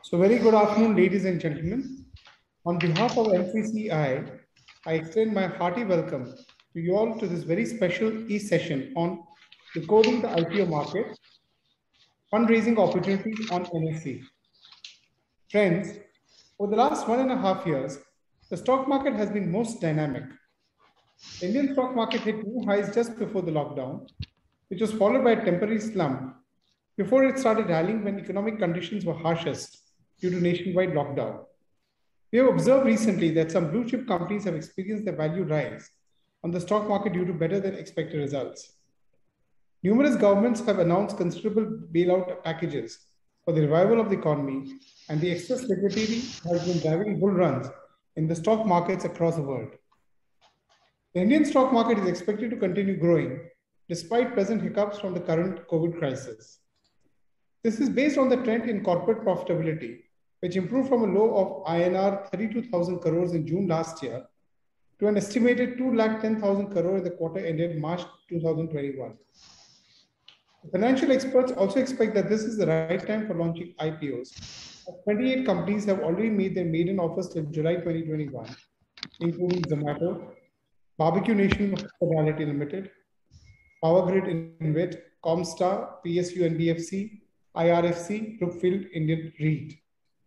So very good afternoon, ladies and gentlemen. On behalf of NCCI, I extend my hearty welcome to you all to this very special e-session on decoding the IPO market, fundraising opportunities on NSE. Friends, over the last 1.5 years, the stock market has been most dynamic. The Indian stock market hit new highs just before the lockdown, which was followed by a temporary slump before it started rallying when economic conditions were harshest due to nationwide lockdown. We have observed recently that some blue chip companies have experienced their value rise on the stock market due to better than expected results. Numerous governments have announced considerable bailout packages for the revival of the economy, and the excess liquidity has been driving bull runs in the stock markets across the world. The Indian stock market is expected to continue growing despite present hiccups from the current COVID crisis. This is based on the trend in corporate profitability, which improved from a low of INR 32,000 crores in June last year to an estimated 210,000 crore in the quarter ended March 2021. Financial experts also expect that this is the right time for launching IPOs. 28 companies have already made their maiden offers till July 2021, including Zomato, Barbecue Nation Hospitality Limited, Powergrid Invit, Comstar, PSU NBFC, IRFC, Brookfield Indian REIT.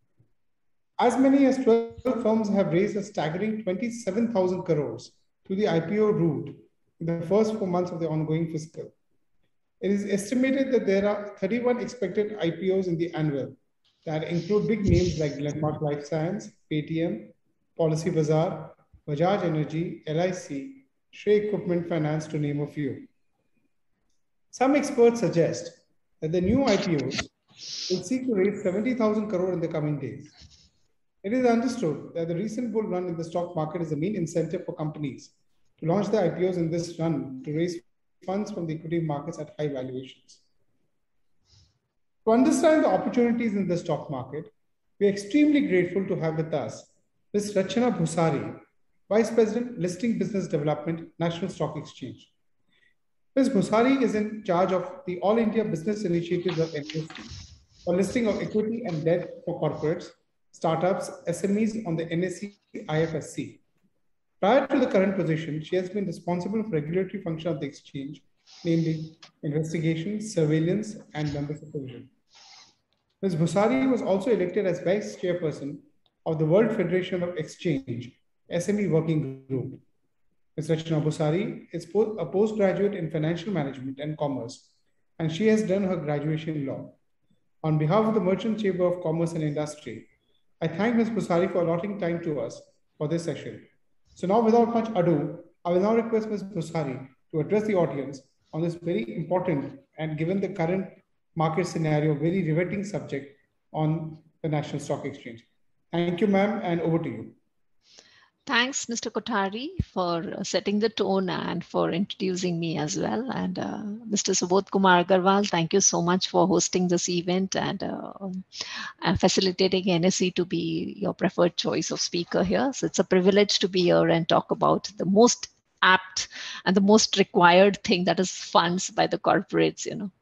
As many as 12 firms have raised a staggering 27,000 crores through the IPO route in the first 4 months of the ongoing fiscal. It is estimated that there are 31 expected IPOs in the annual that include big names like Glenmark Life Science, Paytm, Policy Bazaar, Bajaj Energy, LIC, Shrey Equipment Finance, to name a few. Some experts suggest that the new IPOs will seek to raise 70,000 crore in the coming days. It is understood that the recent bull run in the stock market is the main incentive for companies to launch their IPOs in this run to raise funds from the equity markets at high valuations. To understand the opportunities in the stock market, we are extremely grateful to have with us Ms. Rachana Bhusari, Vice President, Listing Business Development, National Stock Exchange. Ms. Bhusari is in charge of the All India Business Initiatives of NSE for listing of equity and debt for corporates, startups, SMEs on the NSE IFSC. Prior to the current position, she has been responsible for regulatory function of the exchange, namely investigation, surveillance, and member supervision. Ms. Bhusari was also elected as Vice Chairperson of the World Federation of Exchange, SME Working Group. Ms. Rachana Bhusari is a postgraduate in Financial Management and Commerce, and she has done her graduation in law. On behalf of the Merchant Chamber of Commerce and Industry, I thank Ms. Bhusari for allotting time to us for this session. So now, without much ado, I will now request Ms. Bhusari to address the audience on this very important and, given the current market scenario, very riveting subject on the National Stock Exchange. Thank you, ma'am, and over to you. Thanks, Mr. Kothari, for setting the tone and for introducing me as well. And Mr. Subodh Kumar Agarwal, thank you so much for hosting this event and facilitating NSE to be your preferred choice of speaker here. So it's a privilege to be here and talk about the most apt and the most required thing, that is funds by the corporates,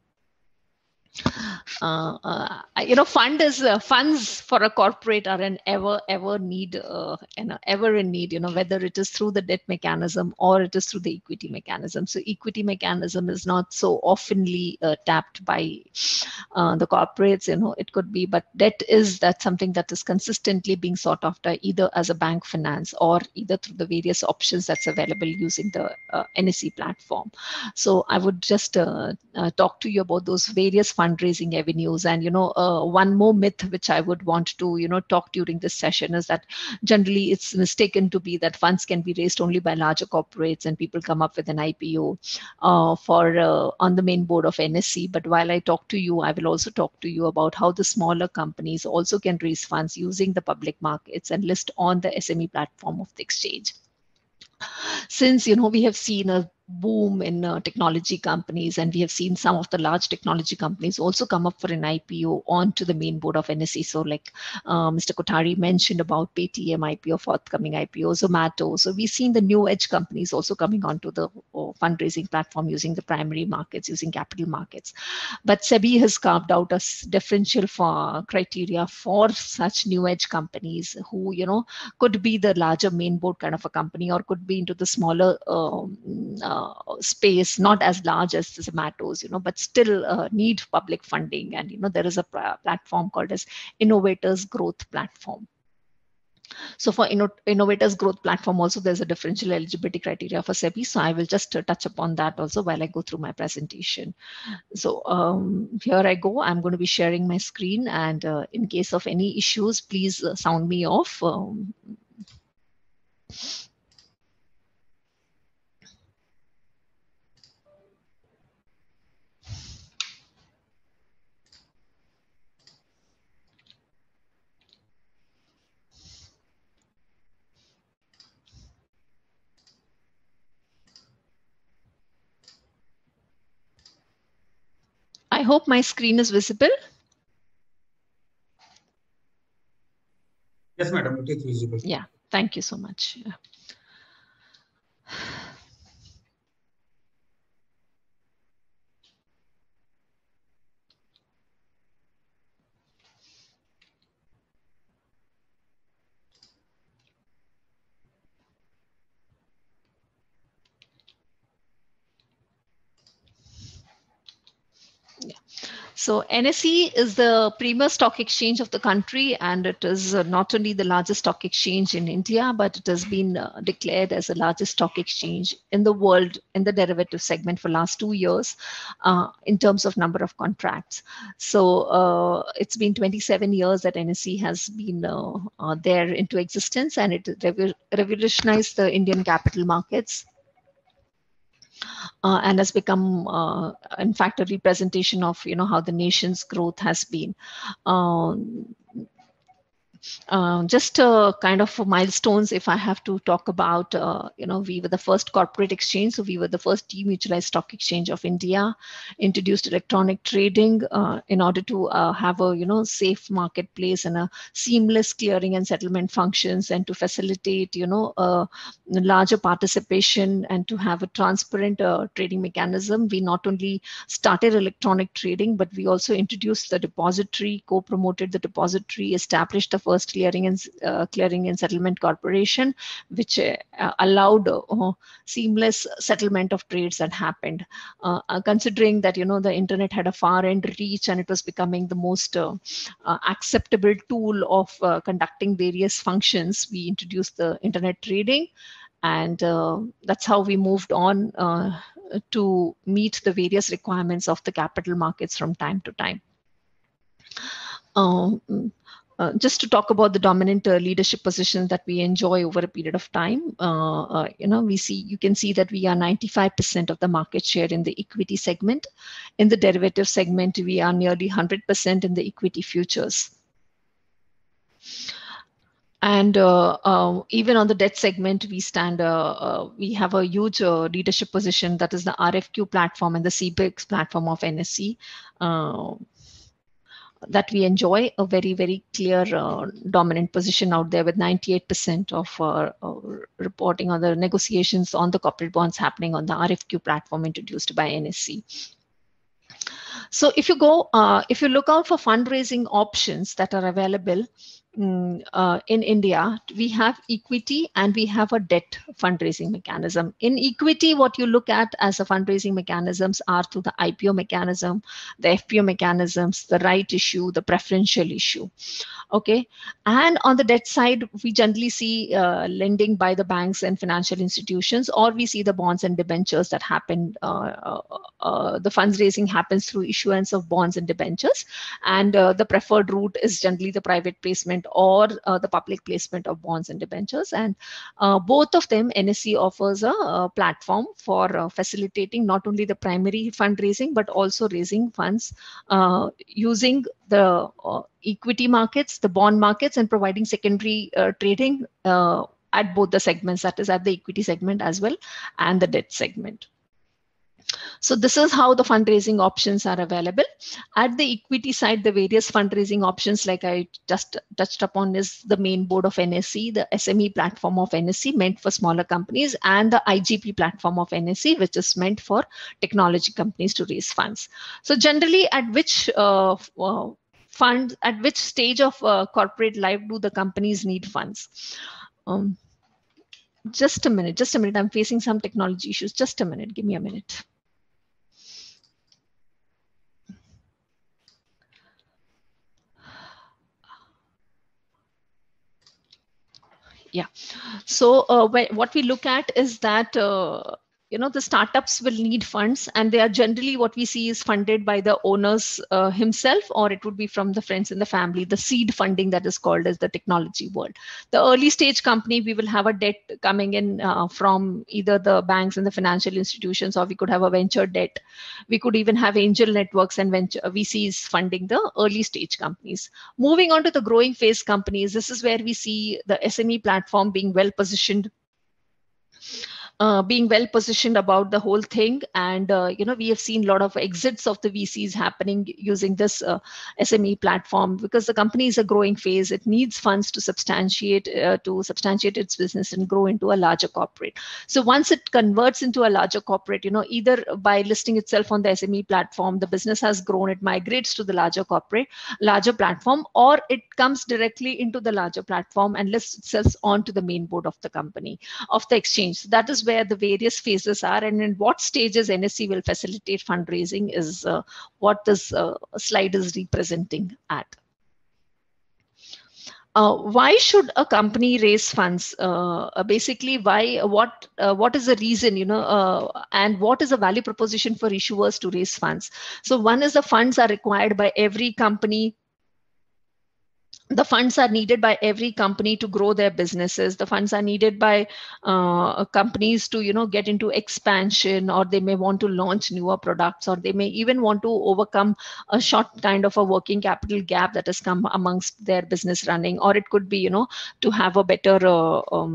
funds for a corporate are an ever in need, whether it is through the debt mechanism or it is through the equity mechanism. So equity mechanism is not so oftenly tapped by the corporates, it could be, but debt is something that is consistently being sought after either as a bank finance or either through the various options that's available using the NSE platform. So I would just talk to you about those various fundraising avenues. And one more myth which I would want to talk during this session is that generally it's mistaken to be that funds can be raised only by larger corporates and people come up with an IPO on the main board of NSE. But while I talk to you, I will also talk to you about how the smaller companies also can raise funds using the public markets and list on the SME platform of the exchange. Since we have seen a boom in technology companies, and we have seen some of the large technology companies also come up for an IPO onto the main board of NSE. So like Mr. Kothari mentioned about Paytm IPO, forthcoming IPO, Zomato. So we've seen the new edge companies also coming onto the fundraising platform using the primary markets, using capital markets. But SEBI has carved out a differential for criteria for such new edge companies who, could be the larger main board kind of a company, or could be into the smaller space, not as large as the Zomato's, but still need public funding. And, there is a platform called as Innovators Growth Platform. So for Innovators Growth Platform also, there's a differential eligibility criteria for SEBI. So I will just touch upon that also while I go through my presentation. So here I go. I'm going to be sharing my screen, and in case of any issues, please sound me off. I hope my screen is visible. Yes, madam, it is visible. Yeah, thank you so much. Yeah. So NSE is the premier stock exchange of the country, and it is not only the largest stock exchange in India, but it has been declared as the largest stock exchange in the world in the derivative segment for last 2 years in terms of number of contracts. So it's been 27 years that NSE has been there into existence, and it revolutionized the Indian capital markets. And has become, in fact, a representation of how the nation's growth has been. Just kind of milestones, if I have to talk about, we were the first corporate exchange. So we were the first demutualized stock exchange of India, introduced electronic trading in order to have a, safe marketplace and a seamless clearing and settlement functions, and to facilitate, larger participation and to have a transparent trading mechanism. We not only started electronic trading, but we also introduced the depository, co-promoted the depository, established the first clearing and settlement corporation, which allowed seamless settlement of trades that happened. Considering that the internet had a far-end reach, and it was becoming the most acceptable tool of conducting various functions, we introduced the internet trading, and that's how we moved on to meet the various requirements of the capital markets from time to time. Just to talk about the dominant leadership positions that we enjoy over a period of time, you can see that we are 95% of the market share in the equity segment. In the derivative segment, we are nearly 100% in the equity futures. And even on the debt segment, we have a huge leadership position, that is the RFQ platform and the CBIX platform of NSE. That we enjoy a very, very clear dominant position out there, with 98% of reporting on the negotiations on the corporate bonds happening on the RFQ platform introduced by NSE. So if you look out for fundraising options that are available in India, we have equity and we have a debt fundraising mechanism. In equity, what you look at as a fundraising mechanisms are through the IPO mechanism, the FPO mechanisms, the right issue, the preferential issue. Okay, and on the debt side, we generally see lending by the banks and financial institutions, or we see the bonds and debentures that happen. The fundraising happens through issuance of bonds and debentures, and the preferred route is generally the private placement or the public placement of bonds and debentures. And both of them, NSE offers a platform for facilitating not only the primary fundraising, but also raising funds using the equity markets, the bond markets, and providing secondary trading at both the segments, that is at the equity segment as well and the debt segment. So this is how the fundraising options are available. At the equity side, the various fundraising options, like I just touched upon, is the main board of NSE, the SME platform of NSE meant for smaller companies, and the IGP platform of NSE, which is meant for technology companies to raise funds. So generally, at which fund, at which stage of corporate life do the companies need funds? Just a minute. I'm facing some technology issues. Just a minute. Give me a minute. Yeah. So what we look at is that the startups will need funds, and they are generally, what we see is funded by the owners himself, or it would be from the friends and the family, the seed funding that is called as the technology world. The early stage company, we will have a debt coming in from either the banks and the financial institutions, or we could have a venture debt. We could even have angel networks and venture VCs funding the early stage companies. Moving on to the growing phase companies, this is where we see the SME platform being well positioned about the whole thing. And we have seen a lot of exits of the VCs happening using this SME platform, because the company is a growing phase. It needs funds to substantiate its business and grow into a larger corporate. So once it converts into a larger corporate, either by listing itself on the SME platform, the business has grown, it migrates to the larger platform, or it comes directly into the larger platform and lists itself onto the main board of the company, of the exchange. So that is where the various phases are, and in what stages NSE will facilitate fundraising is what this slide is representing at. Why should a company raise funds? Basically, why? What is the reason? And what is the value proposition for issuers to raise funds? So one is the funds are required by every company. The funds are needed by every company to grow their businesses. The funds are needed by companies to get into expansion, or they may want to launch newer products, or they may even want to overcome a short kind of a working capital gap that has come amongst their business running, or it could be to have a better or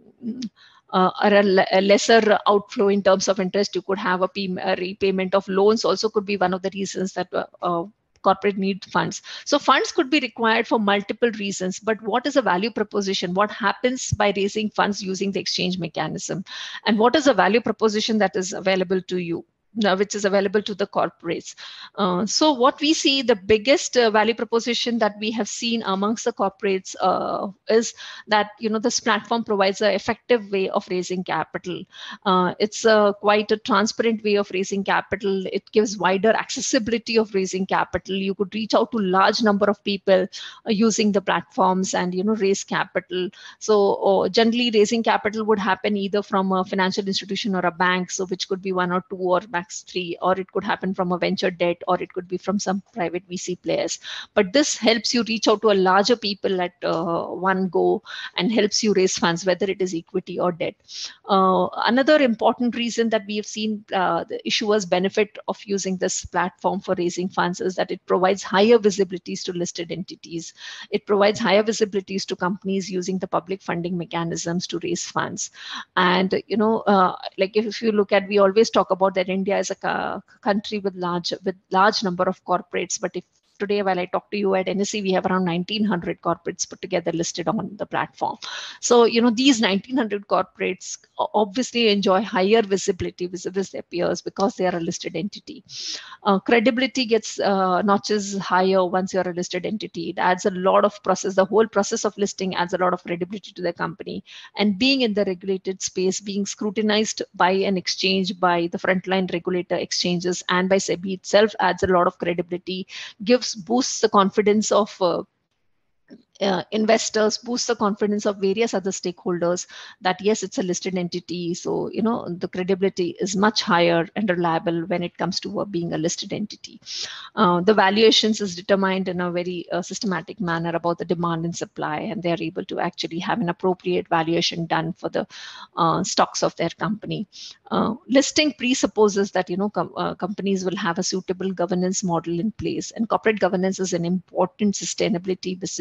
a lesser outflow in terms of interest. You could have a repayment of loans also could be one of the reasons that corporate need funds. So funds could be required for multiple reasons, but what is a value proposition? What happens by raising funds using the exchange mechanism? And what is a value proposition that is available to you, which is available to the corporates? So what we see, the biggest value proposition that we have seen amongst the corporates is that this platform provides an effective way of raising capital. It's quite a transparent way of raising capital. It gives wider accessibility of raising capital. You could reach out to large number of people using the platforms and raise capital. So generally raising capital would happen either from a financial institution or a bank, so which could be one or two or max 3, or it could happen from a venture debt, or it could be from some private VC players. But this helps you reach out to a larger people at one go and helps you raise funds, whether it is equity or debt. Another important reason that we have seen the issuers benefit of using this platform for raising funds is that it provides higher visibilities to listed entities. It provides higher visibilities to companies using the public funding mechanisms to raise funds. And like if you look at, we always talk about that India is a country with large number of corporates, but if today, while I talk to you at NSE, we have around 1,900 corporates put together listed on the platform. So, these 1,900 corporates obviously enjoy higher visibility vis-a-vis their peers because they are a listed entity. Credibility gets notches higher once you're a listed entity. It adds a lot of process. The whole process of listing adds a lot of credibility to the company. And being in the regulated space, being scrutinized by an exchange, by the frontline regulator exchanges, and by SEBI itself adds a lot of credibility, boosts the confidence of investors, boosts the confidence of various other stakeholders that yes, it's a listed entity. So, the credibility is much higher and reliable when it comes to being a listed entity. The valuations is determined in a very systematic manner about the demand and supply, and they're able to actually have an appropriate valuation done for the stocks of their company. Listing presupposes that, companies will have a suitable governance model in place, and corporate governance is an important sustainability business tool.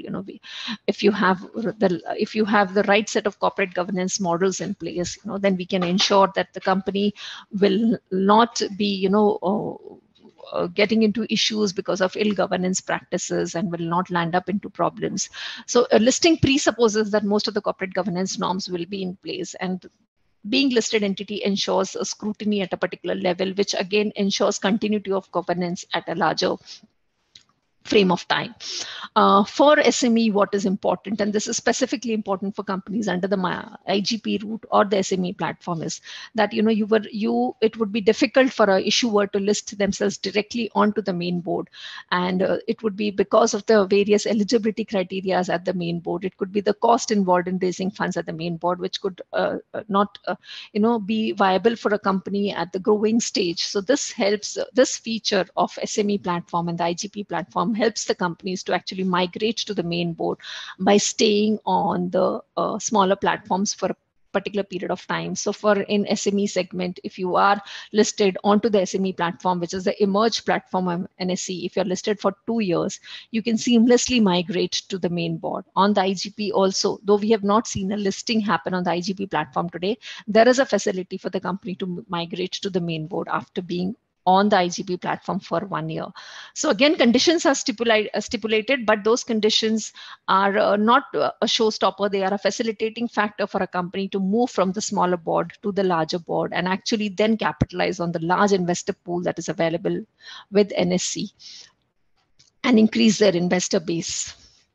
if you have the right set of corporate governance models in place, then we can ensure that the company will not be getting into issues because of ill governance practices and will not land up into problems. So a listing presupposes that most of the corporate governance norms will be in place, and being listed entity ensures a scrutiny at a particular level, which again ensures continuity of governance at a larger frame of time. For SME, what is important, and this is specifically important for companies under the IGP route or the SME platform, is that it would be difficult for an issuer to list themselves directly onto the main board, and it would be because of the various eligibility criteria at the main board. It could be the cost involved in raising funds at the main board, which could not be viable for a company at the growing stage. So this helps. This feature of SME platform and the IGP platform helps the companies to actually migrate to the main board by staying on the smaller platforms for a particular period of time. So for in SME segment, if you are listed onto the SME platform, which is the emerged platform of NSE, if you're listed for 2 years, you can seamlessly migrate to the main board. On the IGP also, though we have not seen a listing happen on the IGP platform today, there is a facility for the company to migrate to the main board after being on the IGP platform for 1 year. So again, conditions are stipulated, but those conditions are not a showstopper. They are a facilitating factor for a company to move from the smaller board to the larger board and actually then capitalize on the large investor pool that is available with NSE and increase their investor base.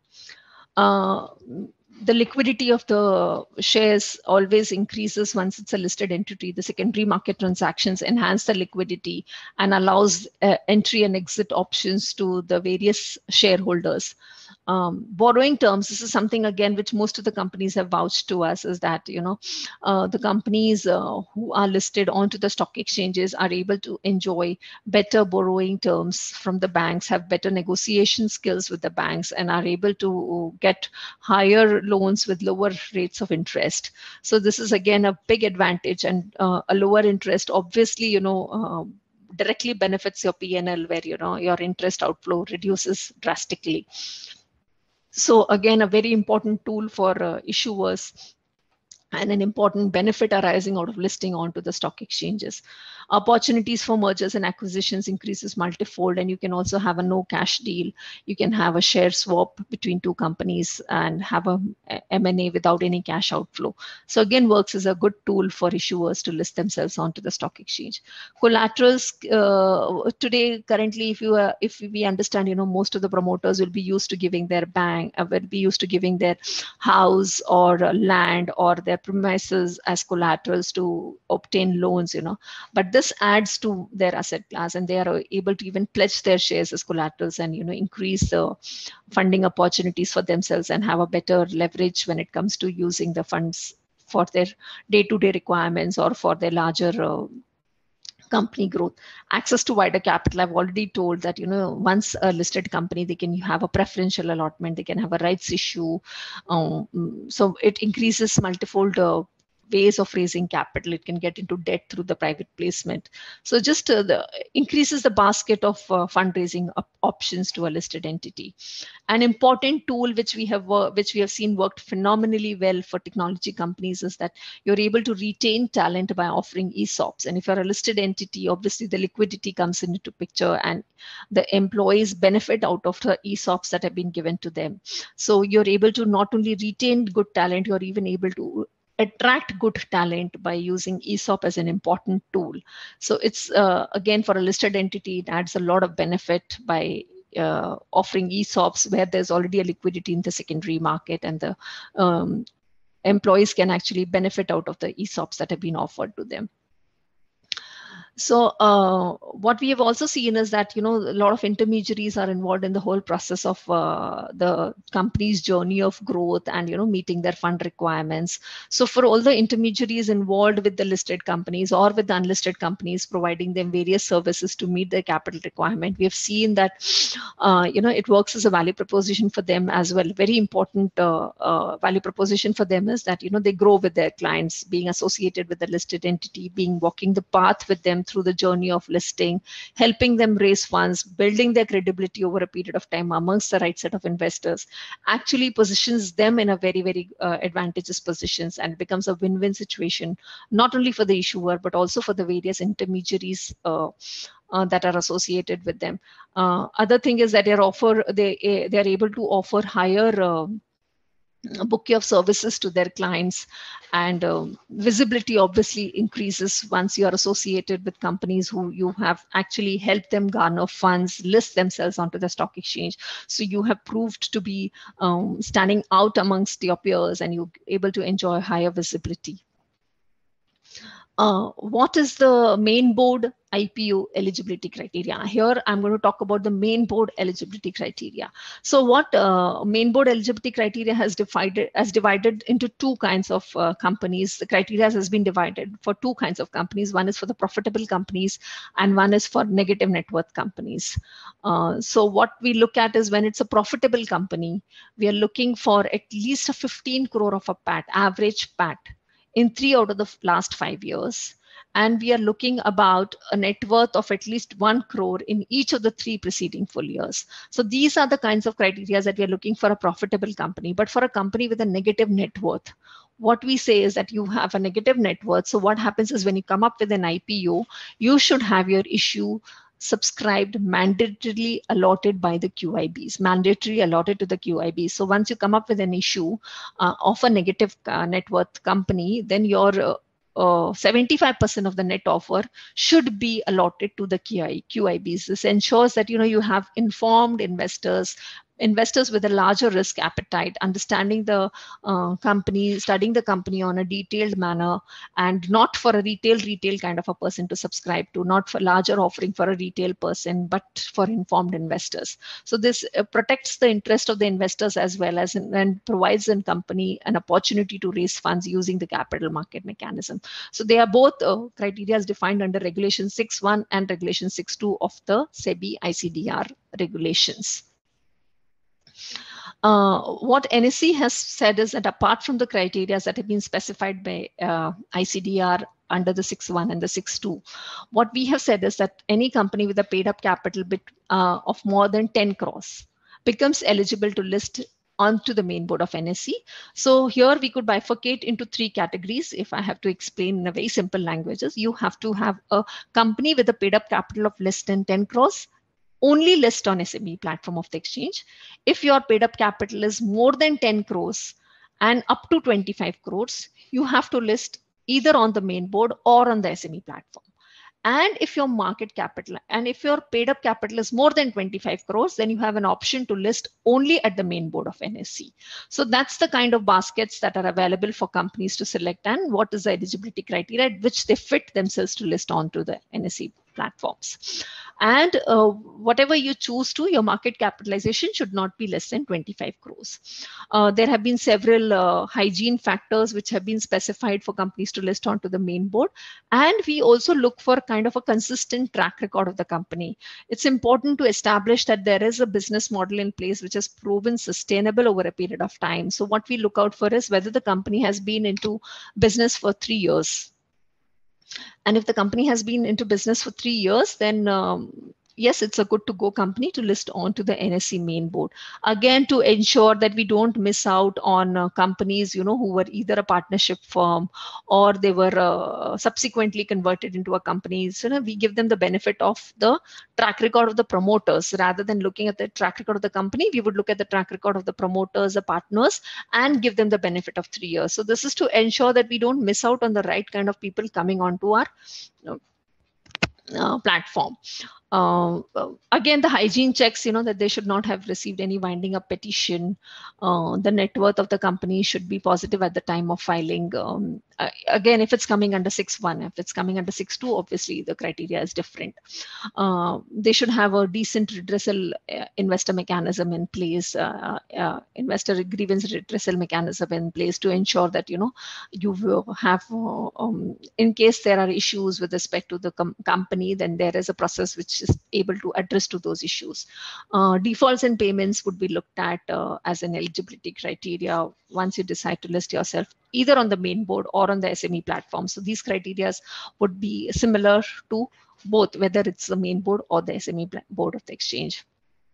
The liquidity of the shares always increases once it's a listed entity. The secondary market transactions enhance the liquidity and allows entry and exit options to the various shareholders. Borrowing terms, this is something again which most of the companies have vouched to us, is that the companies who are listed onto the stock exchanges are able to enjoy better borrowing terms from the banks, have better negotiation skills with the banks, and are able to get higher loans with lower rates of interest. So this is again a big advantage, and a lower interest obviously directly benefits your P&L, where your interest outflow reduces drastically. So again, a very important tool for issuers and an important benefit arising out of listing onto the stock exchanges. Opportunities for mergers and acquisitions increases multifold, and you can also have a no cash deal. You can have a share swap between two companies and have a M&A without any cash outflow. So again, works as a good tool for issuers to list themselves onto the stock exchange. Collaterals today, currently, if we understand, most of the promoters will be used to giving their bank, will be used to giving their house or land or their premises as collaterals to obtain loans, but this adds to their asset class, and they are able to even pledge their shares as collaterals and increase the funding opportunities for themselves and have a better leverage when it comes to using the funds for their day-to-day requirements or for their larger company growth. Access to wider capital, I've already told that once a listed company, they can have a preferential allotment, they can have a rights issue, so it increases multifold ways of raising capital. It can get into debt through the private placement. So just increases the basket of fundraising options to a listed entity. An important tool which we have seen worked phenomenally well for technology companies is that you're able to retain talent by offering ESOPs. And if you're a listed entity, obviously the liquidity comes into picture and the employees benefit out of the ESOPs that have been given to them. So you're able to not only retain good talent, you're even able to attract good talent by using ESOP as an important tool. So it's again, for a listed entity, it adds a lot of benefit by offering ESOPs where there's already a liquidity in the secondary market, and the employees can actually benefit out of the ESOPs that have been offered to them. So what we have also seen is that, a lot of intermediaries are involved in the whole process of the company's journey of growth and, meeting their fund requirements. So for all the intermediaries involved with the listed companies or with the unlisted companies, providing them various services to meet their capital requirement, we have seen that, it works as a value proposition for them as well. Very important value proposition for them is that, they grow with their clients, being associated with the listed entity, walking the path with them through the journey of listing, helping them raise funds, building their credibility over a period of time amongst the right set of investors, actually positions them in a very, very advantageous positions, and becomes a win-win situation, not only for the issuer, but also for the various intermediaries that are associated with them. Other thing is that they are able to offer higher bouquet of services to their clients, and visibility obviously increases once you are associated with companies who you have actually helped them garner funds, list themselves onto the stock exchange. So you have proved to be standing out amongst your peers, and you're able to enjoy higher visibility. What is the main board IPO eligibility criteria? Here, I'm going to talk about the main board eligibility criteria. So what main board eligibility criteria has divided into two kinds of companies. The criteria has been divided for two kinds of companies. One is for the profitable companies, and one is for negative net worth companies. So what we look at is, when it's a profitable company, we are looking for at least a 15 crore of a PAT, average PAT, in 3 out of the last 5 years. And we are looking about a net worth of at least 1 crore in each of the 3 preceding full years. So these are the kinds of criteria that we are looking for a profitable company. But for a company with a negative net worth, what we say is that you have a negative net worth. So what happens is, when you come up with an IPO, you should have your issue subscribed, mandatorily allotted by the QIBs, mandatory allotted to the QIBs. So once you come up with an issue of a negative net worth company, then your 75% of the net offer should be allotted to the QIBs. This ensures that you have informed investors with a larger risk appetite, understanding the company, studying the company on a detailed manner, and not for a retail kind of a person to subscribe to, not for larger offering for a retail person, but for informed investors. So this protects the interest of the investors as well as, and provides the company an opportunity to raise funds using the capital market mechanism. So they are both criteria as defined under Regulation 6.1 and Regulation 6.2 of the SEBI ICDR regulations. What NSE has said is that, apart from the criteria that have been specified by ICDR under the 6.1 and the 6.2, what we have said is that any company with a paid up capital of more than 10 crores becomes eligible to list onto the main board of NSE. So here we could bifurcate into 3 categories. If I have to explain in a very simple languages, you have to have a company with a paid up capital of less than 10 crores only list on SME platform of the exchange. If your paid up capital is more than 10 crores and up to 25 crores, you have to list either on the main board or on the SME platform. And if your market capital and if your paid up capital is more than 25 crores, then you have an option to list only at the main board of NSE. So that's the kind of baskets that are available for companies to select, and what is the eligibility criteria at which they fit themselves to list onto the NSE platforms. And whatever you choose to, your market capitalization should not be less than 25 crores. There have been several hygiene factors which have been specified for companies to list onto the main board. And we also look for kind of a consistent track record of the company. It's important to establish that there is a business model in place which has proven sustainable over a period of time. So what we look out for is whether the company has been into business for 3 years. And if the company has been into business for 3 years, then yes, it's a good to go company to list onto the NSE main board. Again, to ensure that we don't miss out on companies, who were either a partnership firm or they were subsequently converted into a company. So we give them the benefit of the track record of the promoters. Rather than looking at the track record of the company, we would look at the track record of the promoters, the partners, and give them the benefit of 3 years. So this is to ensure that we don't miss out on the right kind of people coming onto our platform. Again, the hygiene checks, that they should not have received any winding up petition. The net worth of the company should be positive at the time of filing. Again, if it's coming under 6.1, if it's coming under 6.2, obviously the criteria is different. They should have a decent redressal investor mechanism in place, investor grievance redressal mechanism in place to ensure that, you will have, in case there are issues with respect to the company, company, then there is a process which is able to address to those issues. Defaults in payments would be looked at as an eligibility criteria once you decide to list yourself either on the main board or on the SME platform. So these criteria would be similar to both, whether it's the main board or the SME board of the exchange.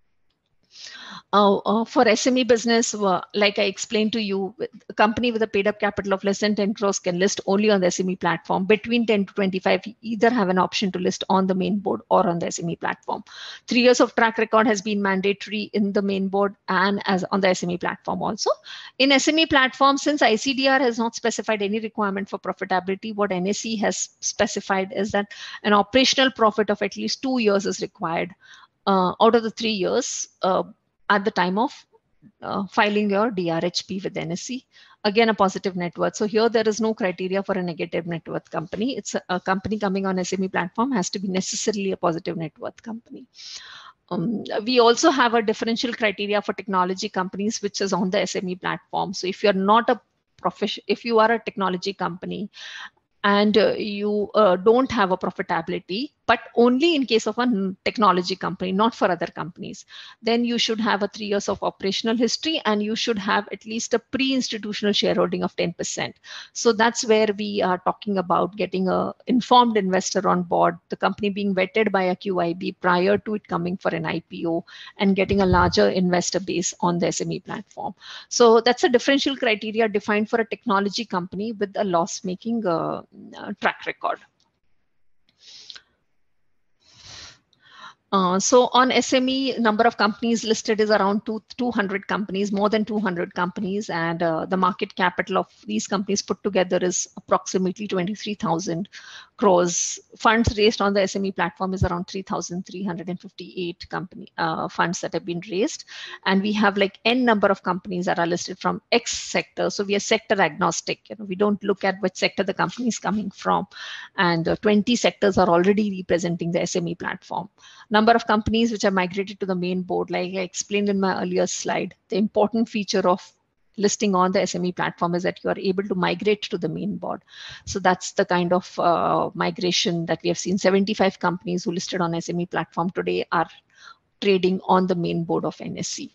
For SME business, like I explained to you, a company with a paid up capital of less than 10 crores can list only on the SME platform. Between 10 to 25, you either have an option to list on the main board or on the SME platform. 3 years of track record has been mandatory in the main board and as on the SME platform also. In SME platform, since ICDR has not specified any requirement for profitability, what NSE has specified is that an operational profit of at least 2 years is required out of the 3 years at the time of filing your DRHP with NSE. Again, a positive net worth. So here there is no criteria for a negative net worth company. It's a company coming on SME platform has to be necessarily a positive net worth company. We also have a differential criteria for technology companies, which is on the SME platform. So if you're not a if you are a technology company and you don't have a profitability, but only in case of a technology company, not for other companies, then you should have a 3 years of operational history and you should have at least a pre-institutional shareholding of 10%. So that's where we are talking about getting an informed investor on board, the company being vetted by a QIB prior to it coming for an IPO, and getting a larger investor base on the SME platform. So that's a differential criteria defined for a technology company with a loss-making track record. So on SME, number of companies listed is around 200 companies, more than 200 companies, and the market capital of these companies put together is approximately 23,000 crores. Funds raised on the SME platform is around 3,358 funds that have been raised, and we have like N number of companies that are listed from X sector. So we are sector agnostic. We don't look at which sector the company is coming from, and 20 sectors are already representing the SME platform. Number of companies which are migrated to the main board, like I explained in my earlier slide, the important feature of listing on the SME platform is that you are able to migrate to the main board. So that's the kind of migration that we have seen. 75 companies who listed on SME platform today are trading on the main board of NSE.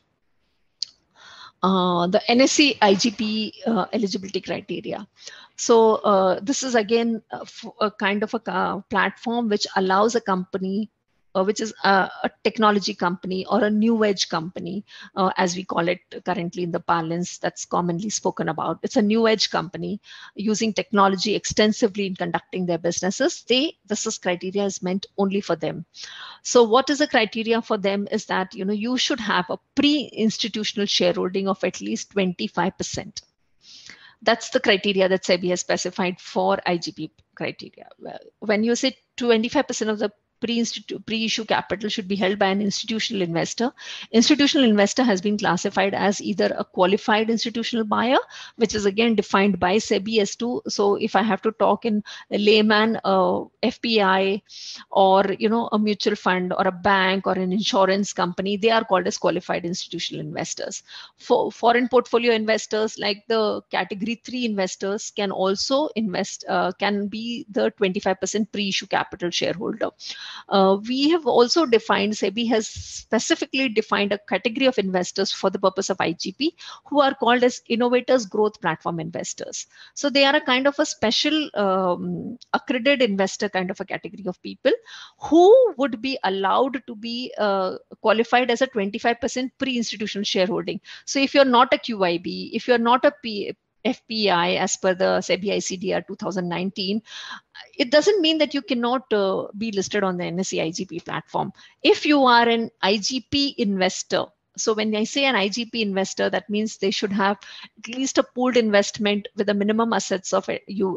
The NSE IGP eligibility criteria. So this is again a kind of a platform which allows a company which is a technology company or a new age company, as we call it currently in the parlance that's commonly spoken about. It's a new age company using technology extensively in conducting their businesses. This criteria is meant only for them. So what is the criteria for them is that you should have a pre-institutional shareholding of at least 25%. That's the criteria that SEBI has specified for IGP criteria. Well, when you say 25% of the pre-issue capital should be held by an institutional investor. Institutional investor has been classified as either a qualified institutional buyer, which is again defined by SEBI as to, so if I have to talk in a layman, FPI or a mutual fund or a bank or an insurance company, they are called as qualified institutional investors. For foreign portfolio investors, like the category 3 investors, can also invest, can be the 25% pre-issue capital shareholder. We have also defined, SEBI has specifically defined a category of investors for the purpose of IGP who are called as innovators growth platform investors. So they are a kind of a special accredited investor kind of a category of people who would be allowed to be qualified as a 25% pre-institutional shareholding. So if you're not a QIB, if you're not a FPI as per the SEBI ICDR 2019, it doesn't mean that you cannot be listed on the NSE IGP platform. If you are an IGP investor, so when I say an IGP investor, that means they should have at least a pooled investment with a minimum assets of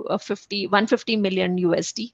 150 million USD.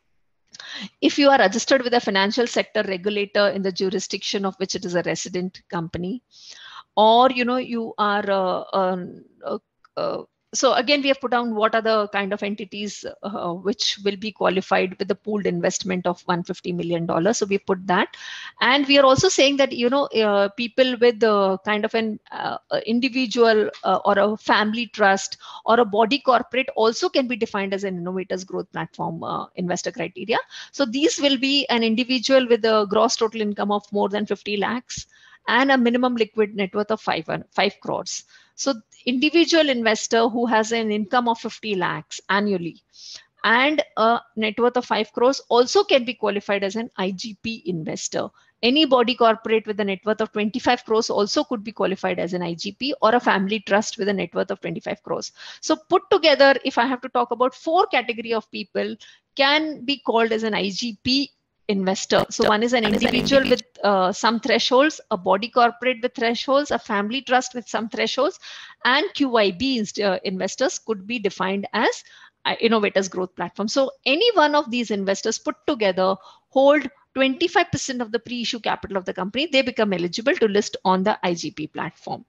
If you are registered with a financial sector regulator in the jurisdiction of which it is a resident company, or you are So again, we have put down what are the kind of entities which will be qualified with the pooled investment of $150 million. So we put that. And we are also saying that, people with kind of an individual or a family trust or a body corporate also can be defined as an innovators growth platform investor criteria. So these will be an individual with a gross total income of more than 50 lakhs and a minimum liquid net worth of 5 crores. So individual investor who has an income of 50 lakhs annually and a net worth of 5 crores also can be qualified as an IGP investor. Any body corporate with a net worth of 25 crores also could be qualified as an IGP, or a family trust with a net worth of 25 crores. So put together, if I have to talk about 4 category of people can be called as an IGP investor. So one is an individual with some thresholds, a body corporate with thresholds, a family trust with some thresholds, and QIB investors could be defined as innovators growth platform. So any one of these investors put together hold 25% of the pre-issue capital of the company, they become eligible to list on the IGP platform.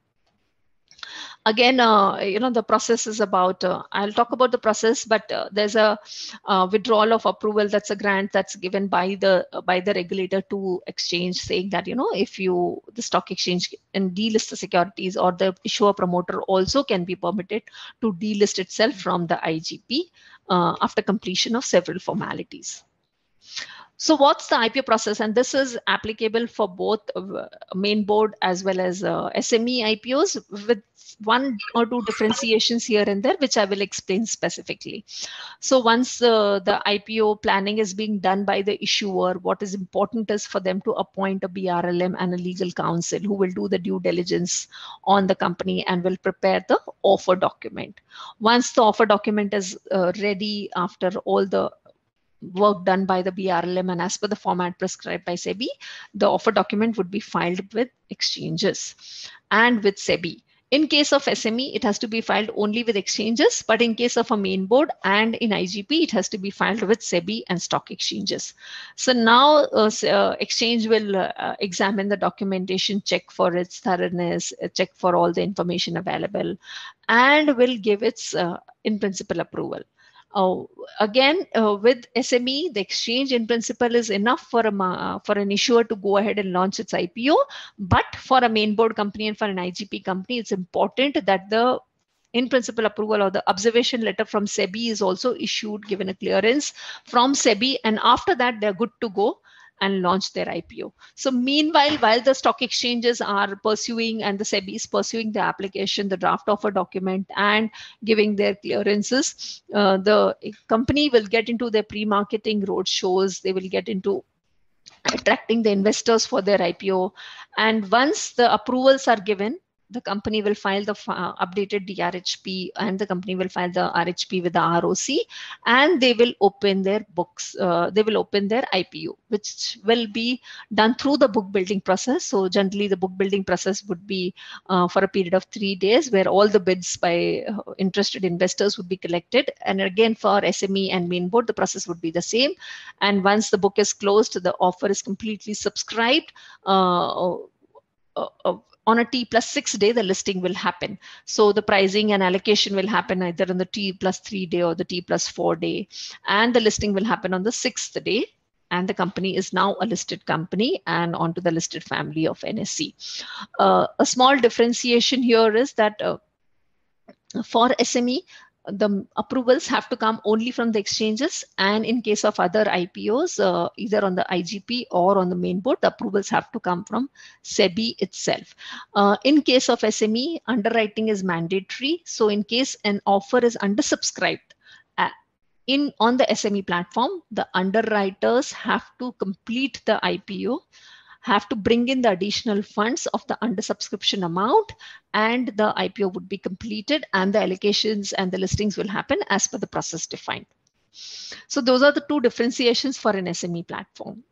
Again, the process is about, I'll talk about the process, but there's a withdrawal of approval. That's a grant that's given by the regulator to exchange, saying that, if the stock exchange and delist the securities, or the issuer promoter also can be permitted to delist itself from the IGP after completion of several formalities. So what's the IPO process? And this is applicable for both main board as well as SME IPOs, with 1 or 2 differentiations here and there, which I will explain specifically. So once the IPO planning is being done by the issuer, what is important is for them to appoint a BRLM and a legal counsel who will do the due diligence on the company and will prepare the offer document. Once the offer document is ready, after all the work done by the BRLM and as per the format prescribed by SEBI, the offer document would be filed with exchanges and with SEBI. In case of SME, it has to be filed only with exchanges, but in case of a main board and in IGP, it has to be filed with SEBI and stock exchanges. So now exchange will examine the documentation, check for its thoroughness, check for all the information available, and will give its in principle approval. Again, with SME, the exchange in principle is enough for an issuer to go ahead and launch its IPO. But for a main board company and for an IGP company, it's important that the in principle approval or the observation letter from SEBI is also issued, given a clearance from SEBI, and after that they're good to go and launch their IPO. So meanwhile, while the stock exchanges are pursuing and the SEBI is pursuing the application, the draft offer document, and giving their clearances, the company will get into their pre-marketing road shows. They will get into attracting the investors for their IPO. And once the approvals are given, the company will file the updated DRHP, and the company will file the RHP with the ROC, and they will open their books. They will open their IPO, which will be done through the book building process. So generally, the book building process would be for a period of 3 days, where all the bids by interested investors would be collected. And again, for SME and main board, the process would be the same. And once the book is closed, the offer is completely subscribed. On a T+6 day, the listing will happen. So the pricing and allocation will happen either on the T+3 day or the T+4 day. And the listing will happen on the 6th day. And the company is now a listed company and onto the listed family of NSE. A small differentiation here is that for SME, the approvals have to come only from the exchanges, and in case of other IPOs, either on the IGP or on the main board, the approvals have to come from SEBI itself. In case of SME, underwriting is mandatory. So in case an offer is undersubscribed on the SME platform, the underwriters have to complete the IPO, have to bring in the additional funds of the undersubscription amount, and the IPO would be completed, and the allocations and the listings will happen as per the process defined. So those are the 2 differentiations for an SME platform.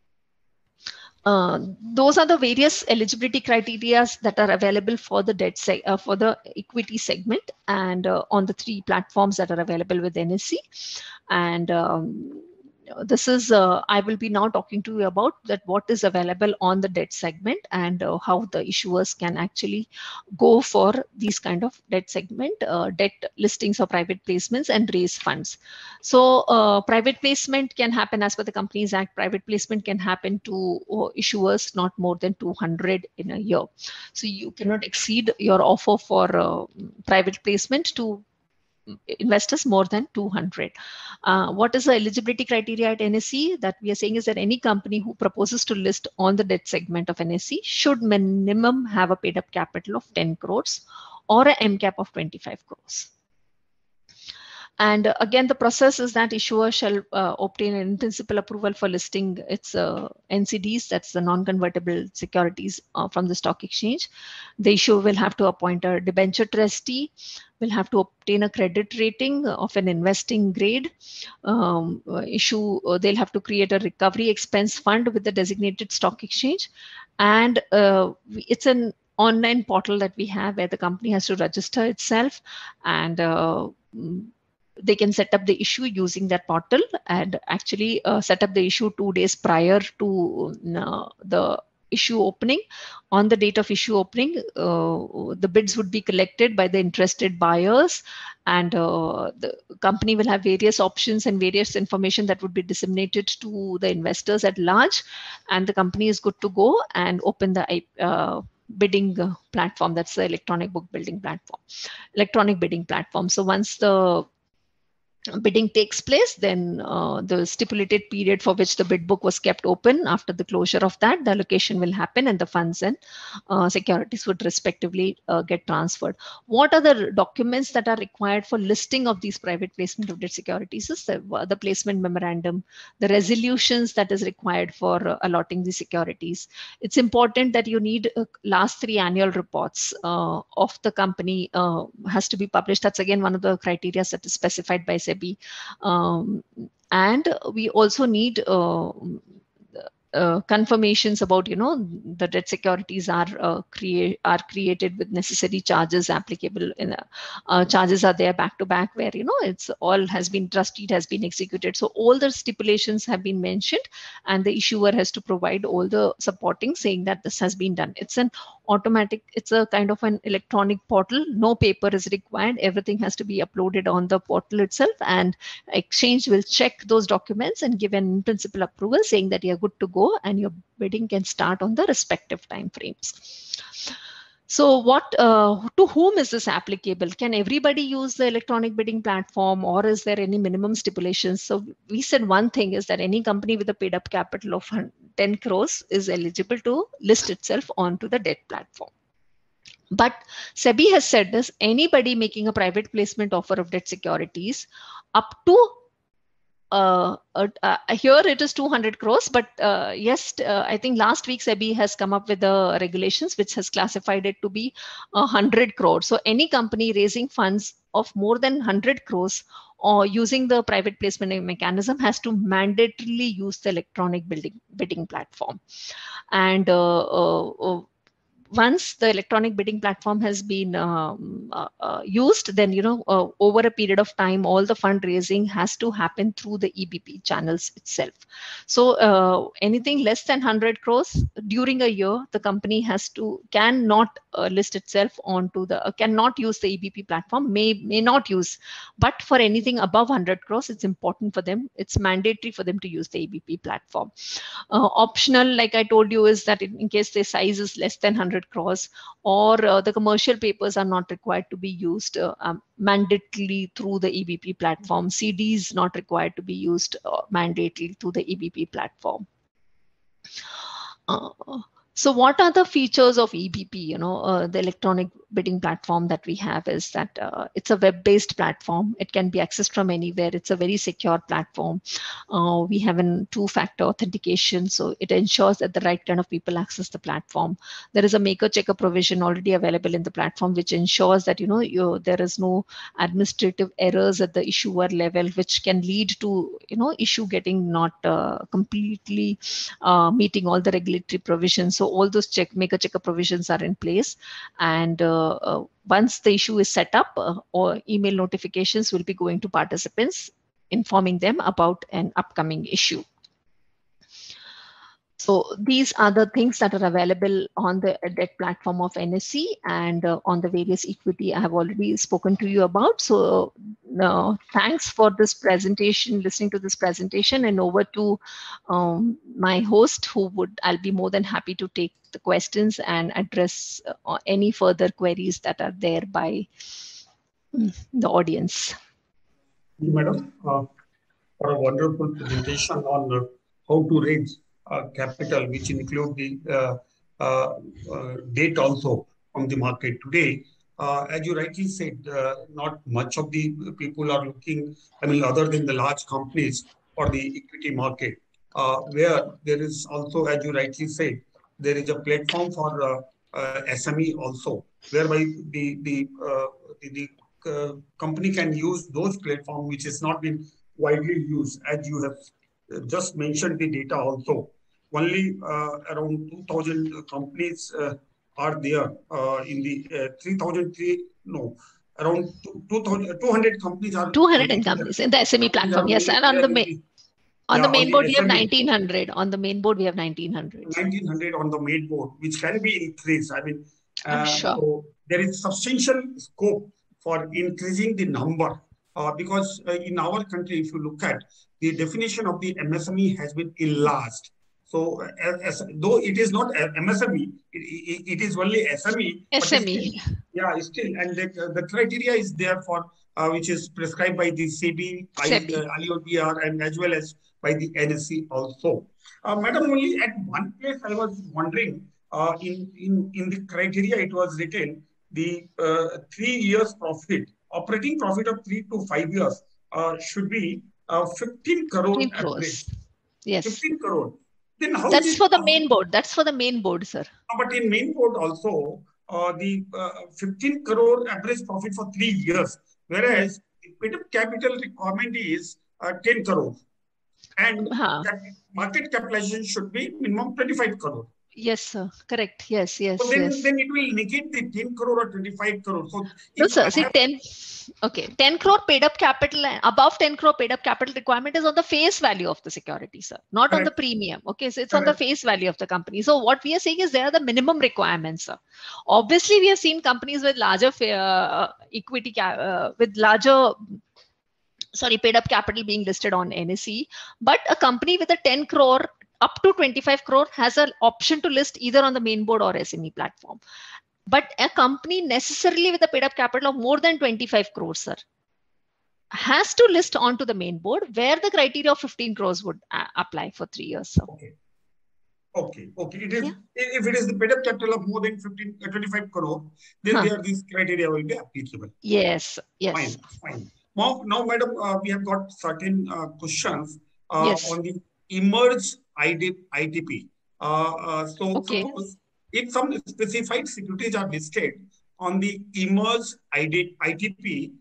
Those are the various eligibility criteria that are available for the for the equity segment, and on the 3 platforms that are available with NSE. And this is I will be now talking to you about that what is available on the debt segment and how the issuers can actually go for these kind of debt segment, debt listings or private placements and raise funds. So private placement can happen as per the Companies Act. Private placement can happen to issuers not more than 200 in a year. So you cannot exceed your offer for private placement to investors more than 200. What is the eligibility criteria at NSE? That we are saying is that any company who proposes to list on the debt segment of NSE should minimum have a paid up capital of 10 crores or a MCAP of 25 crores. And again, the process is that issuer shall obtain an in-principle approval for listing its NCDs, that's the non-convertible securities from the stock exchange. The issuer will have to appoint a debenture trustee, will have to obtain a credit rating of an investing grade. They'll have to create a recovery expense fund with the designated stock exchange. And it's an online portal that we have where the company has to register itself, and they can set up the issue using that portal and actually set up the issue 2 days prior to the issue opening. On the date of issue opening, the bids would be collected by the interested buyers, and the company will have various options and various information that would be disseminated to the investors at large, and the company is good to go and open the bidding platform. That's the electronic bidding platform. So once the bidding takes place, then the stipulated period for which the bid book was kept open, after the closure of that, the allocation will happen and the funds and securities would respectively get transferred. What are the documents that are required for listing of these private placement of debt securities? Is the placement memorandum, the resolutions that is required for allotting the securities. It's important that you need last 3 annual reports of the company has to be published. That's again one of the criteria that is specified by SEBI. And we also need confirmations about, the debt securities are created with necessary charges applicable. Charges are there back to back, where it's all has been trust deed has been executed. So all the stipulations have been mentioned, and the issuer has to provide all the supporting saying that this has been done. It's an automatic. It's a kind of an electronic portal. No paper is required. Everything has to be uploaded on the portal itself, and exchange will check those documents and give an in-principle approval saying that you're good to go, and your bidding can start on the respective time frames. So to whom is this applicable? Can everybody use the electronic bidding platform, or is there any minimum stipulations? So we said one thing is that any company with a paid up capital of 10 crores is eligible to list itself onto the debt platform. But SEBI has said this: anybody making a private placement offer of debt securities up to here it is 200 crores, but yes, I think last week SEBI has come up with the regulations which has classified it to be 100 crores. So any company raising funds of more than 100 crores or using the private placement mechanism has to mandatorily use the electronic bidding platform. And once the electronic bidding platform has been used, then over a period of time, all the fundraising has to happen through the EBP channels itself. So anything less than 100 crores during a year, the company cannot list itself onto cannot use the EBP platform, may not use. But for anything above 100 crores, it's important for them. It's mandatory for them to use the EBP platform. Optional, like I told you, is that in case the size is less than 100 crores, or the commercial papers are not required to be used mandatorily through the EBP platform. CDs not required to be used mandatorily through the EBP platform. So what are the features of EBP? The electronic bidding platform that we have is that it's a web-based platform. It can be accessed from anywhere. It's a very secure platform. We have a 2-factor authentication, so it ensures that the right kind of people access the platform. There is a maker-checker provision already available in the platform, which ensures that there is no administrative errors at the issuer level, which can lead to issue getting not completely meeting all the regulatory provisions. So all those maker-checker provisions are in place, and once the issue is set up, or email notifications will be going to participants informing them about an upcoming issue. So these are the things that are available on the debt platform of NSE and on the various equity I have already spoken to you about. So thanks for this presentation, listening to this presentation, and over to my host, I'll be more than happy to take the questions and address any further queries that are there by the audience. Thank you, madam, for a wonderful presentation on how to raise capital, which include the debt also from the market today. As you rightly said, not much of the people are looking, other than the large companies for the equity market, where there is also, as you rightly said, there is a platform for SME also, whereby the company can use those platforms which has not been widely used. As you have just mentioned the data also, only around 2,000 companies are there in the 3,003, no, around 200 companies are 200 companies in the SME platform, yes, and on the main board we have 1,900. On the main board we have 1,900. 1,900 on the main board, which can be increased. I'm sure. So there is substantial scope for increasing the number because in our country, if you look at the definition of the MSME has been enlarged. So though it is not MSME, it is only SME. SME. Still, and the criteria is there for which is prescribed by the SEBI, IODR, and as well as by the NSE also. Madam, only at one place I was wondering, in the criteria it was written the 3 years profit, operating profit of 3 to 5 years should be 15 crore. 15 crores. Yes. 15 crore. Then how that's for the main board. That's for the main board, sir. But in main board also, the 15 crore average profit for 3 years, whereas the paid-up capital requirement is 10 crore. And market capitalization should be minimum 25 crore. Yes, sir. Correct. Yes. So then it will negate the 10 crore or 25 crore. So no, sir. See, 10 crore paid up capital, above 10 crore paid up capital requirement is on the face value of the security, sir, not on the premium. Okay, so it's on the face value of the company. So what we are saying is there are the minimum requirements, sir. Obviously, we have seen companies with larger equity, with larger paid up capital being listed on NSE, but a company with a 10 crore up to 25 crore has an option to list either on the main board or SME platform. But a company necessarily with a paid up capital of more than 25 crores, sir, has to list onto the main board where the criteria of 15 crores would apply for 3 years. Sir. Okay. It is, if it is the paid up capital of more than 25 crore, then these criteria will be applicable. Yes. Fine. Now, madam, we have got certain questions on the emerge ITP. Suppose if some specified securities are listed on the emerge ITP,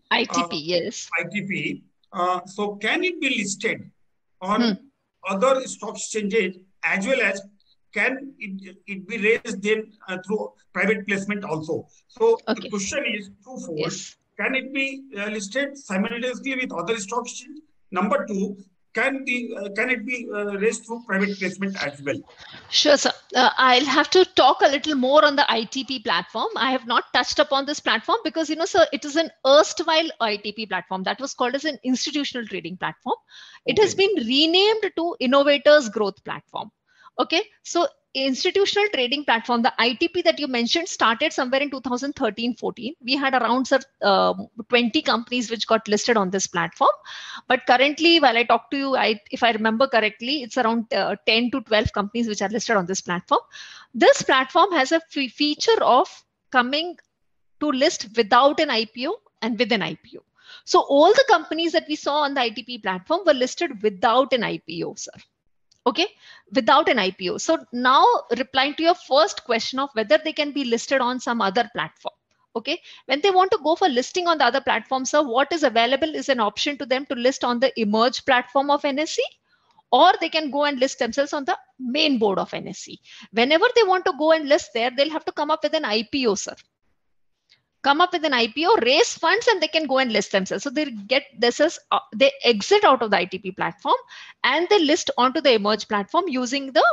so can it be listed on other stock exchanges as well as can it be raised then through private placement also? So the question is twofold. Yes. Can it be listed simultaneously with other stock exchanges? Number two, can it be raised through private placement as well? Sure, sir. I'll have to talk a little more on the ITP platform. I have not touched upon this platform because, sir, it is an erstwhile ITP platform that was called as an institutional trading platform. It has been renamed to Innovators Growth Platform. Okay, so institutional trading platform, the ITP that you mentioned started somewhere in 2013-14. We had around 20 companies which got listed on this platform. But currently, while I talk to you, if I remember correctly, it's around 10 to 12 companies which are listed on this platform. This platform has a feature of coming to list without an IPO and with an IPO. So all the companies that we saw on the ITP platform were listed without an IPO, sir. Okay, without an IPO. So now replying to your first question of whether they can be listed on some other platform. Okay, when they want to go for listing on the other platform, sir, what is available is an option to them to list on the emerge platform of NSE, or they can go and list themselves on the main board of NSE. Whenever they want to go and list there, they'll have to come up with an IPO, sir. come up with an IPO, raise funds, and they can go and list themselves. So they get this as they exit out of the ITP platform and they list onto the emerge platform using the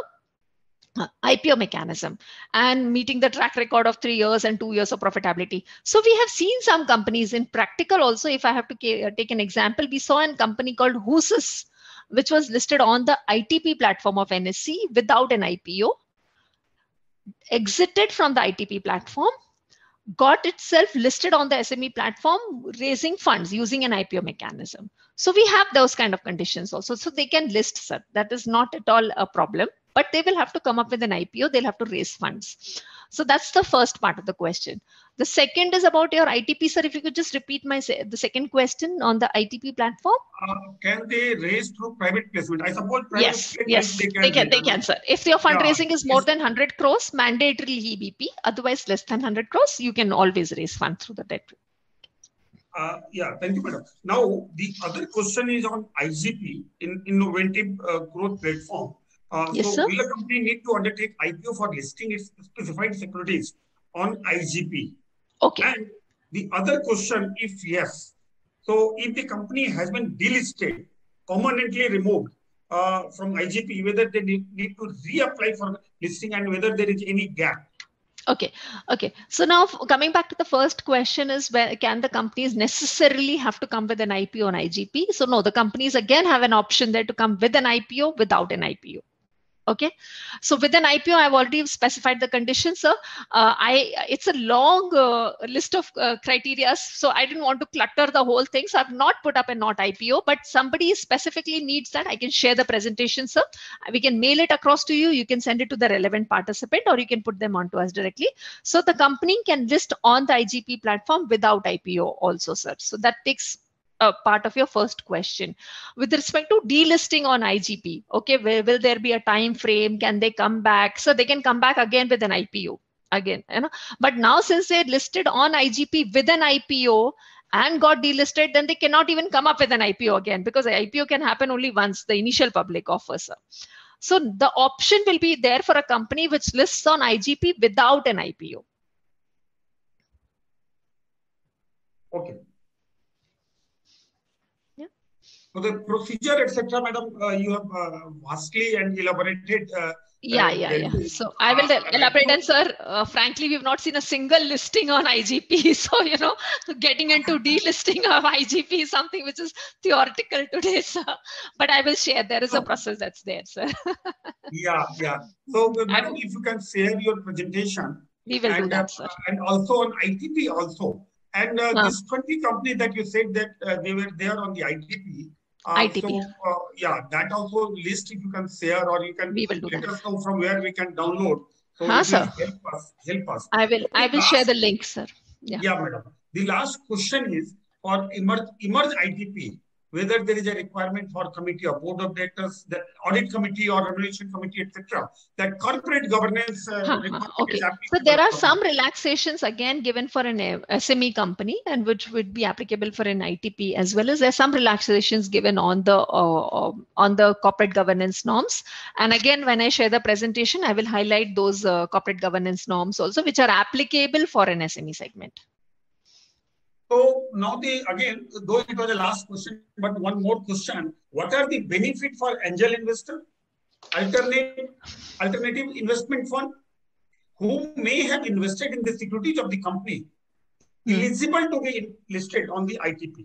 IPO mechanism and meeting the track record of 3 years and 2 years of profitability. So we have seen some companies in practical also. If I have to take an example, we saw a company called Hoosus, which was listed on the ITP platform of NSE without an IPO, exited from the ITP platform, got itself listed on the SME platform, raising funds using an IPO mechanism. So we have those kind of conditions also. So they can list, sir. That is not at all a problem, but they will have to come up with an IPO. They'll have to raise funds. So that's the first part of the question. The second is about your ITP, sir. If you could just repeat the second question on the ITP platform. Can they raise through private placement? I suppose private yes, placement they can, sir. If your fundraising is more than 100 crores, mandatorily EBP. Otherwise, less than 100 crores, you can always raise funds through the debt. Yeah, thank you, madam. Now, the other question is on IGP, innovative growth platform. Yes, so sir. will a company need to undertake IPO for listing its specified securities on IGP? Okay. And the other question, if yes, so if the company has been delisted, permanently removed from IGP, whether they need to reapply for listing and whether there is any gap. Okay. So now coming back to the first question is, where can the companies necessarily have to come with an IPO on IGP? So no, the companies again have an option there to come with an IPO, without an IPO. Okay, so with an IPO, I've already specified the conditions, sir. It's a long list of criteria, so I didn't want to clutter the whole thing. So I've not put up a not IPO, but somebody specifically needs that. I can share the presentation, sir. We can mail it across to you. You can send it to the relevant participant, or you can put them onto us directly. So the company can list on the IGP platform without IPO also, sir. So that takes a part of your first question. With respect to delisting on IGP, okay, will there be a time frame? Can they come back? So they can come back again with an IPO again, you know. But now since they're listed on IGP with an IPO and got delisted, then they cannot even come up with an IPO again, because the IPO can happen only once, the initial public offer, sir. So the option will be there for a company which lists on IGP without an IPO. Okay. So the procedure, etc., madam, you have vastly and elaborated. Yeah. So I will elaborate. And sir, frankly, we've not seen a single listing on IGP. So, you know, getting into delisting of IGP is something which is theoretical today, sir. But I will share. There is a process that's there, sir. Yeah. So, madam, if you can share your presentation. We will do that, sir. And also on ITP also. And this 20 company that you said that they were there on the ITP. ITP. So, yeah, that also list if you can share, or you can let us know from where we can download. So sir. Help us. I will share the link, sir. Yeah, madam. The last question is for emerge ITP, whether there is a requirement for committee or board of directors, the audit committee or remuneration committee, etc. That corporate governance. Okay. So there are some relaxations again given for an SME company, and which would be applicable for an ITP as well. As there are some relaxations given on the corporate governance norms. And again, when I share the presentation, I will highlight those corporate governance norms also, which are applicable for an SME segment. So now again, though it was the last question, but one more question. What are the benefit for angel investor, alternative investment fund, who may have invested in the securities of the company, eligible to be listed on the ITP?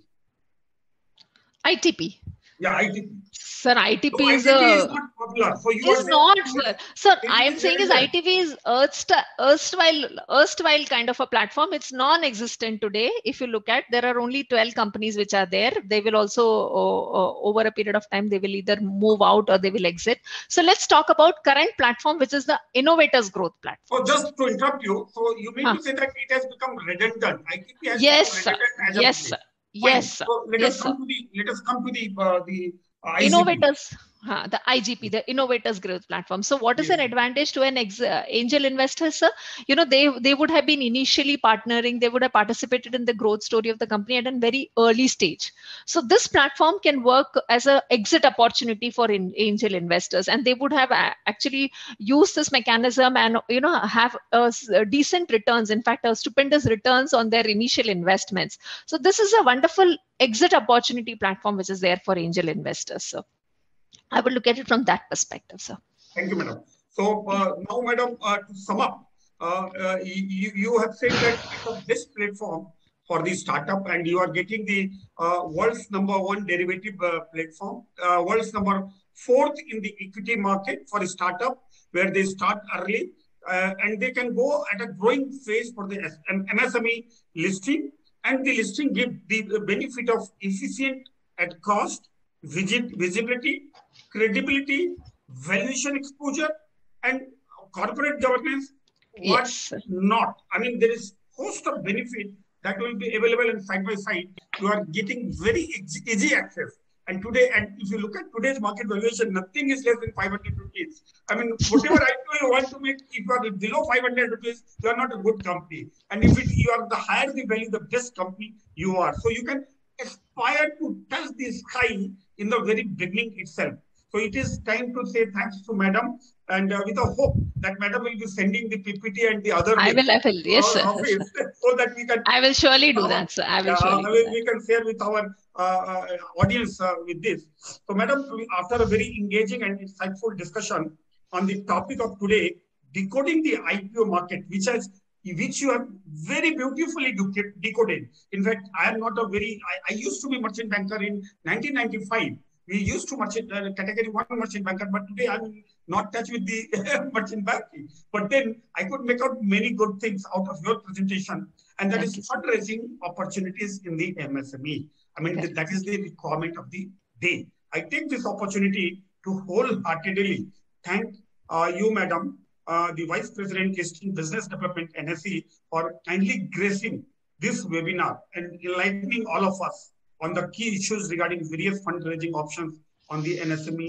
ITP. Yeah, ITP. Sir, ITP so is not popular. So you is not, sir. Sir, I am saying is ITP is erstwhile kind of a platform. It's non-existent today. If you look at, there are only 12 companies which are there. They will also, over a period of time, they will either move out or they will exit. So let's talk about current platform, which is the Innovators Growth Platform. So just to interrupt you, so you mean to say that it has become redundant? ITP has become redundant as yes, sir. Yes, sir. So let us come to the ITP. Innovators. The IGP, the Innovators Growth Platform. So what is an advantage to an angel investor, sir? They would have been initially partnering, they would have participated in the growth story of the company at a very early stage. So this platform can work as an exit opportunity for angel investors, and they would have actually used this mechanism and have decent returns, in fact, stupendous returns on their initial investments. So this is a wonderful exit opportunity platform which is there for angel investors, sir. I would look at it from that perspective, sir. Thank you, madam. So now, madam, to sum up, you have said that it's the best platform for the startup, and you are getting the world's #1 derivative platform, world's #4 in the equity market for a startup, where they start early and they can go at a growing phase for the MSME listing, and the listing gives the benefit of efficient at cost, visibility, credibility, valuation exposure, and corporate governance. What not? I mean, there is host of benefit that will be available, and side by side, you are getting very easy access. And today, and if you look at today's market valuation, nothing is less than 500 rupees. I mean, whatever IPO you want to make, if you are below 500 rupees, you are not a good company. And if you are the higher the value, the best company you are. So you can aspire to touch the sky in the very beginning itself. So it is time to say thanks to madam, and with a hope that madam will be sending the PPT and the other. I will, yes, sir. So that we can. I will surely do that, sir. I will surely. We can share with our audience with this. So, madam, after a very engaging and insightful discussion on the topic of today, decoding the IPO market, which you have very beautifully decoded. In fact, I am not I used to be merchant banker in 1995. We used to category 1 merchant banker, but today I'm not touch with the merchant banking. But then I could make out many good things out of your presentation, and that is fundraising opportunities in the MSME. I mean, that is the requirement of the day. I take this opportunity to wholeheartedly thank you, madam, the Vice President, Listing Business Development, NSE, for kindly gracing this webinar and enlightening all of us on the key issues regarding various fundraising options on the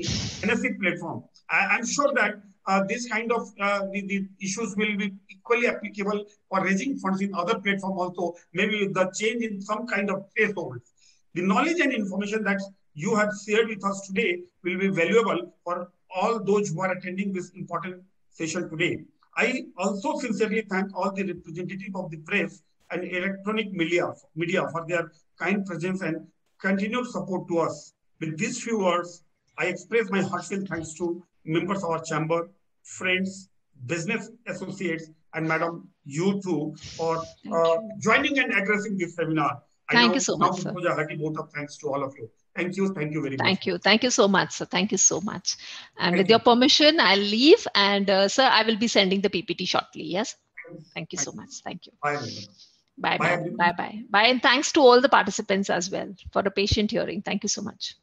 NSE platform. I'm sure that this kind of the issues will be equally applicable for raising funds in other platforms also, maybe the change in some kind of thresholds. The knowledge and information that you have shared with us today will be valuable for all those who are attending this important session today. I also sincerely thank all the representatives of the press and electronic media for their kind presence and continued support to us. With these few words, I express my heartfelt thanks to members of our chamber, friends, business associates, and madam, you too, for joining and addressing this seminar. Thank you so much, sir. A hearty vote of thanks to all of you. Thank you very much. Thank you so much, sir. Thank you so much. And with your permission, I'll leave, and sir, I will be sending the PPT shortly. Yes. Thank you so much. Thank you. Bye. Bye. And thanks to all the participants as well for a patient hearing. Thank you so much.